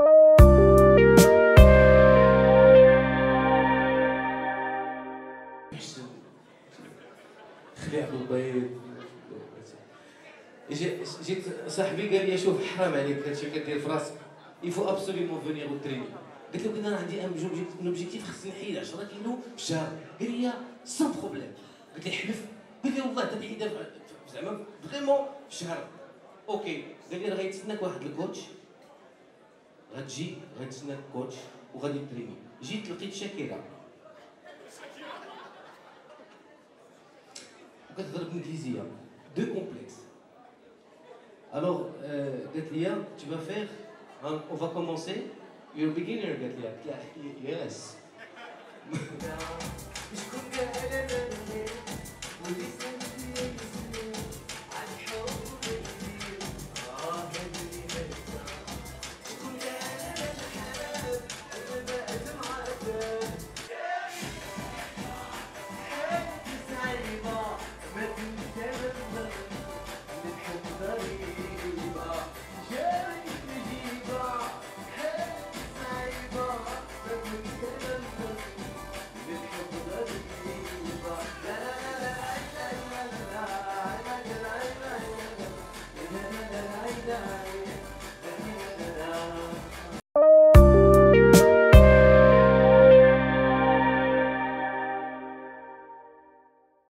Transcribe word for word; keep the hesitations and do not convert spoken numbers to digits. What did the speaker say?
خليع بالبيض. جيت صاحبي قال لي شوف حرام عليك هادشي كدير في راسك، يفو ابسوليمون فونيغ او تريني. قلت له انا عندي ان اوبجيكتيف خصني نحيد عشرة كيلو في الشهر. قال لي سون بروبليم. قلت له حلف. قال لي والله تنحيدها زعما فريمون في الشهر. اوكي. قال لي راه غيتسناك واحد الكوتش، غتجي غيتسناك كوتش وغادي تريني. جيت لقيت شاكيرا وكتهضر بالانجليزيه دو كومبلكس. الوغ قالت لي tu vas faire on va commencer you're a beginner. قالت لي قلت لها يس.